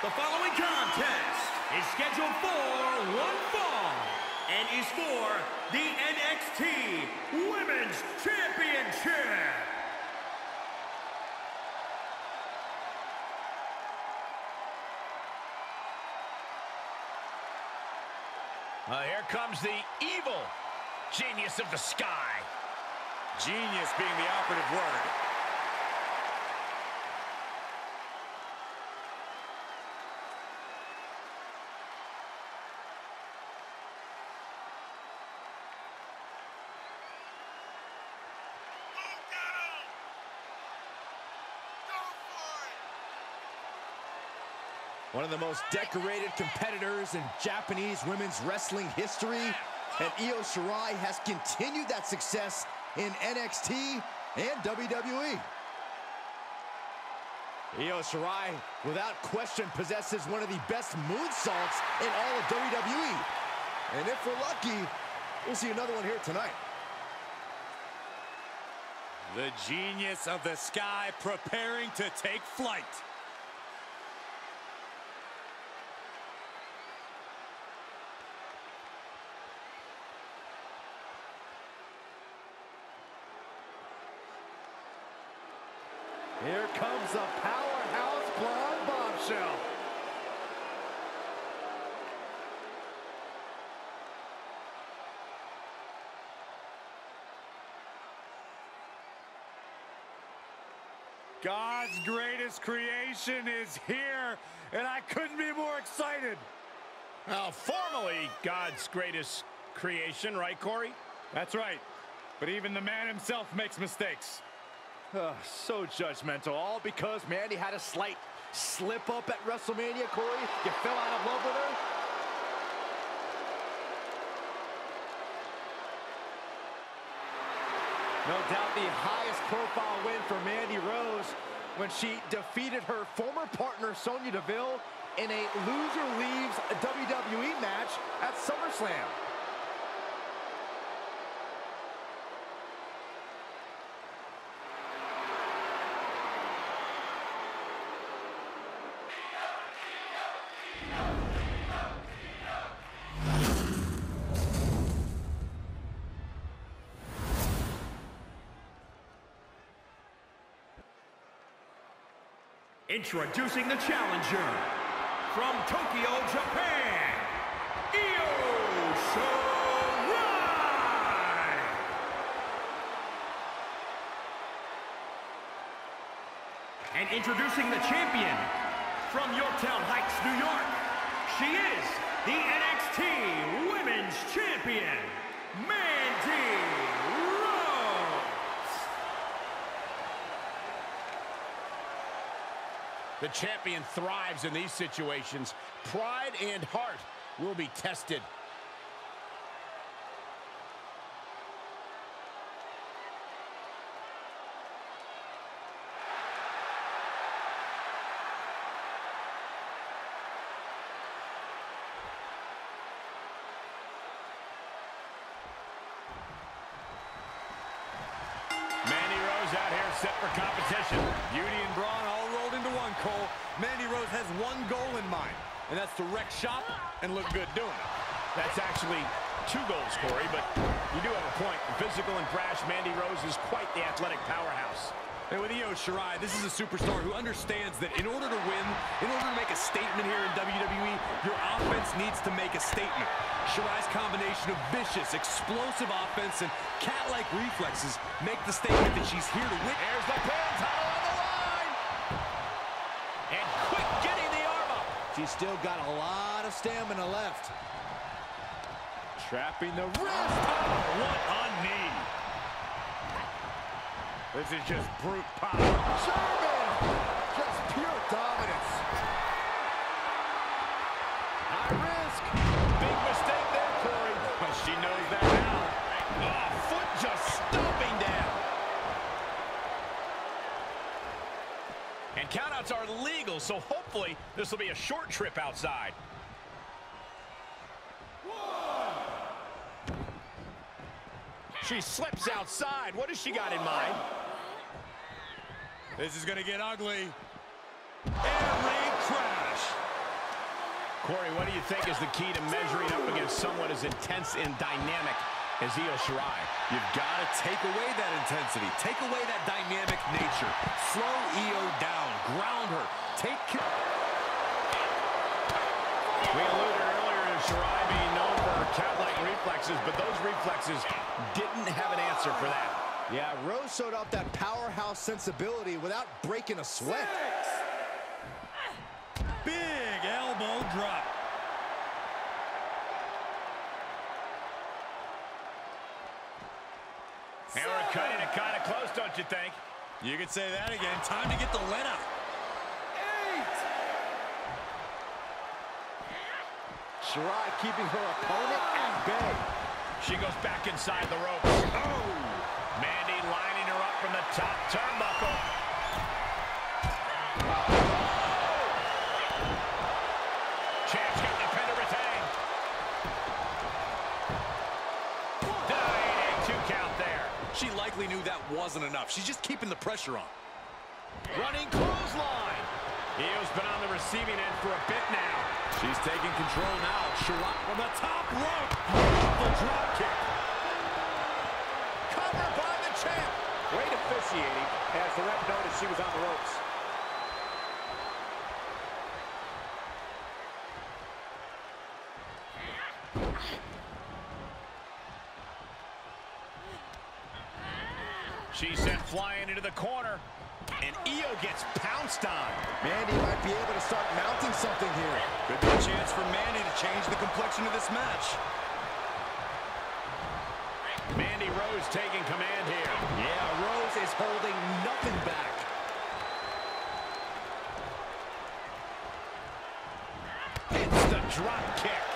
The following contest is scheduled for one fall and is for the NXT Women's Championship. Here comes the evil genius of the sky. Genius being the operative word. One of the most decorated competitors in Japanese women's wrestling history, and Io Shirai has continued that success in NXT and WWE. Io Shirai, without question, possesses one of the best moonsaults in all of WWE. And if we're lucky, we'll see another one here tonight. The genius of the sky preparing to take flight. Here comes the powerhouse blonde bombshell. God's greatest creation is here, and I couldn't be more excited. Well, formerly God's greatest creation, right, Corey? That's right, but even the man himself makes mistakes. So judgmental, all because Mandy had a slight slip up at WrestleMania, Corey. You fell out of love with her. No doubt the highest profile win for Mandy Rose when she defeated her former partner Sonya Deville in a loser leaves WWE match at SummerSlam. Introducing the challenger from Tokyo, Japan, Io Shirai. And introducing the champion from Yorktown Heights, New York, she is the NXT Women's Champion, Mandy. The champion thrives in these situations. Pride and heart will be tested. Mandy Rose out here set for competition. Beauty and brawn all rolled into one, Cole. Mandy Rose has one goal in mind, and that's to wreck shop and look good doing it. That's actually 2 goals, Corey, but you do have a point. Physical and brash, Mandy Rose is quite the athletic powerhouse. And with Io Shirai, this is a superstar who understands that in order to win, in order to make a statement here in WWE, your offense needs to make a statement. Shirai's combination of vicious, explosive offense and cat-like reflexes make the statement that she's here to win. There's the pin, title on the line! And quick getting the arm up. She's still got a lot of stamina left. Trapping the wrist. Oh, what a knee. This is just brute power. German! Just pure dominance. High risk. Big mistake there, Corey. But she knows that now. Oh, foot just stomping down. And countouts are legal, so hopefully this will be a short trip outside. She slips outside. What has she got in mind? This is going to get ugly. Air raid crash. Corey, what do you think is the key to measuring up against someone as intense and dynamic as Io Shirai? You've got to take away that intensity. Take away that dynamic nature. Slow Io down. Ground her. Take care. We alluded earlier to Shirai being known for her cat-like reflexes, but those reflexes didn't have an answer for that. Yeah, Rose showed off that powerhouse sensibility without breaking a sweat. Big elbow drop. And we're cutting it kind of close, don't you think? You could say that again. Time to get the lead out. 8. Shirai keeping her opponent at bay. She goes back inside the ropes. Oh! Mandy lining her up from the top turnbuckle. Champ's got the pin to retain. Dominating 2 count there. She likely knew that wasn't enough. She's just keeping the pressure on. Running clothesline. Io's been on the receiving end for a bit now. She's taking control now. Shirai from the top rope. The drop kick. Cover by the champ. Great officiating as the ref noticed she was on the ropes. She's sent flying into the corner. And Io gets pounced on. Mandy might be able to start mounting something here. Could be a chance for Mandy to change the complexion of this match. Mandy Rose taking command here. Yeah, Rose is holding nothing back. Hits the drop kick.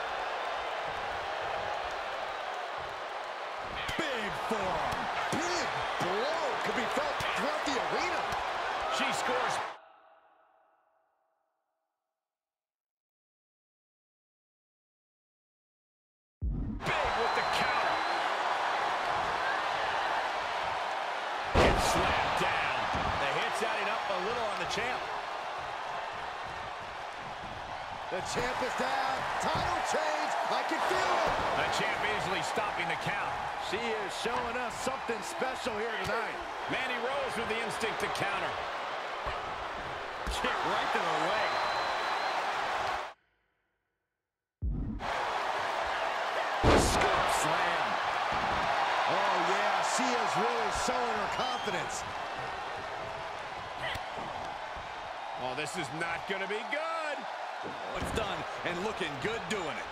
Big forearm. Big blow could be felt throughout the arena. She scores. Big with the counter. Gets slammed down. The hit's adding up a little on the champ. The champ is down. Title change. I can feel it. The champ easily stopping the count. She is showing us something special here tonight. Mandy Rose with the instinct to counter. Kick right to the leg. Scoop slam. Oh, yeah, she is really showing her confidence. Oh, this is not going to be good. Oh, it's done and looking good doing it.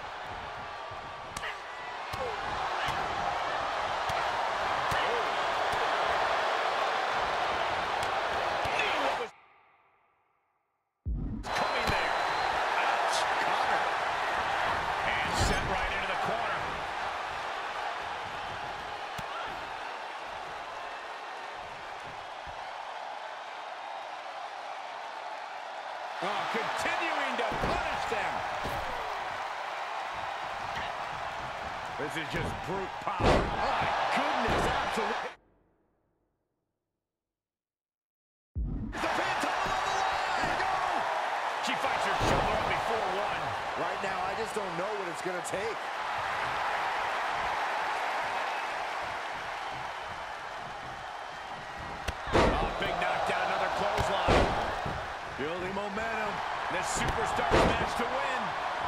Oh, continuing to punish them. This is just brute power. My goodness, absolutely. The pin title on the line. Go! She fights her shoulder up before one. Right now, I just don't know what it's going to take. Oh, big knockdown, another clothesline. Building momentum. This superstar match to win.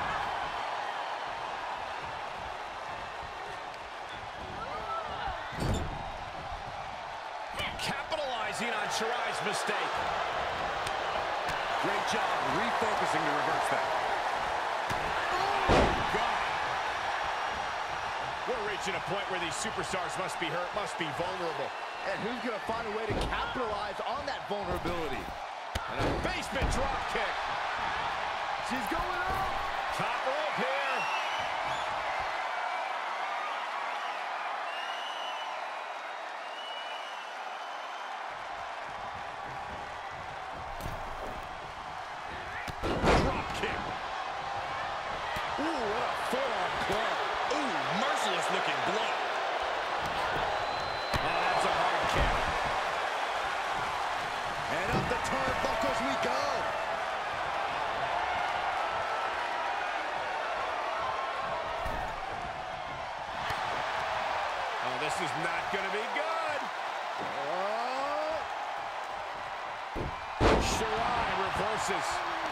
Capitalizing on Shirai's mistake. Great job refocusing to reverse that. Oh, God. We're reaching a point where these superstars must be hurt, must be vulnerable. And who's going to find a way to capitalize on that vulnerability? And a basement drop kick. She's going up. Top rope here. Drop kick. Ooh, what a forearm club. Ooh, merciless looking blow. Oh, that's a hard kick. And up the turnbuckles we go. is not going to be good. Shirai reverses.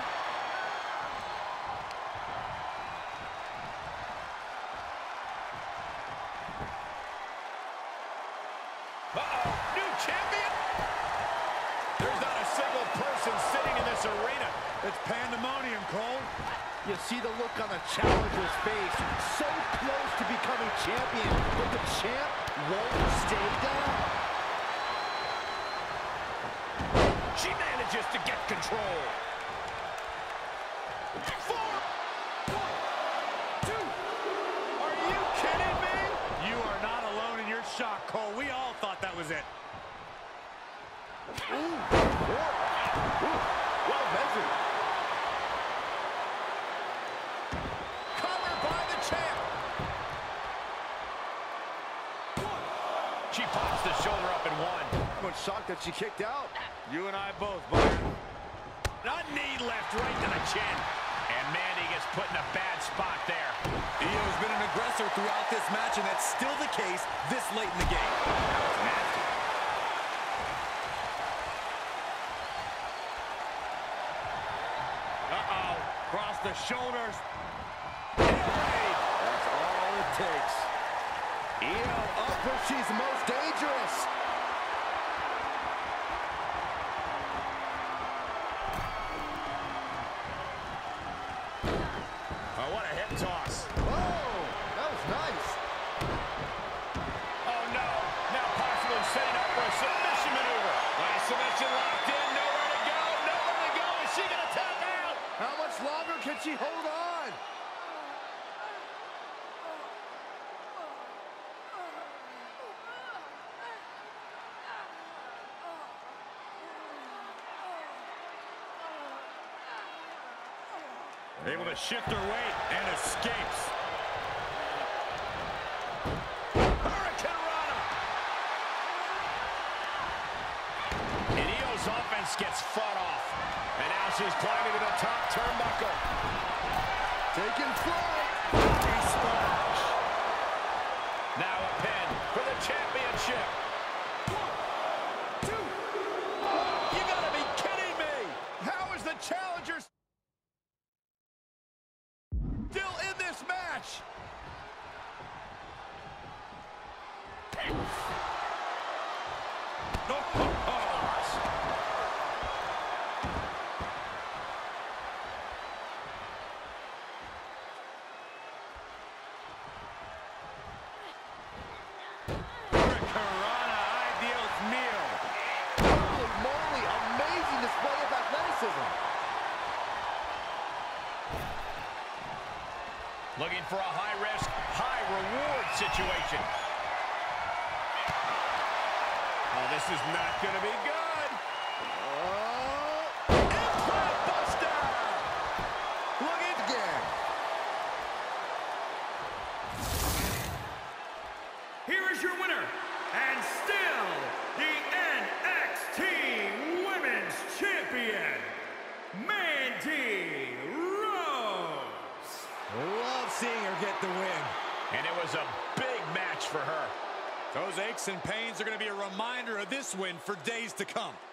Uh-oh, new champion. There's not a single person sitting in this arena. It's pandemonium, Cole. You see the look on the challenger's face. So close to becoming champion, but the champ won't stay down. She manages to get control. 4, 1, 2. Are you kidding me? You are not alone in your shock, Cole. We all thought that was it. Ooh, well measured. Covered by the champ. She pops the shoulder up and one. I'm shocked that she kicked out. You and I both, Byron. A knee left right to the chin. And Mandy gets put in a bad spot there. Io's been an aggressor throughout this match, and that's still the case this late in the game. That was nasty. Uh-oh. Cross the shoulders. That's all it takes. Io up where she's most dangerous. Oh, what a hip toss. Oh, that was nice. Oh, no. Now possibly setting up for a submission maneuver. Nice submission locked in. Nowhere to go. Nowhere to go. Is she going to tap out? How much longer can she hold on? Able to shift her weight and escapes. Hurricane Rana. And Io's offense gets fought off. And now she's climbing to the top turnbuckle. Taking flight. Body splash. Now a pin for the championship. 1, 2. You gotta be kidding me. How is the challenger still in this match? Looking for a high-risk, high-reward situation. Oh, this is not going to be good. Implant Buster! Look at again. Here is your winner, and still the NXT Women's Champion, Mandy Rose. Love seeing her get the win. And it was a big match for her. Those aches and pains are going to be a reminder of this win for days to come.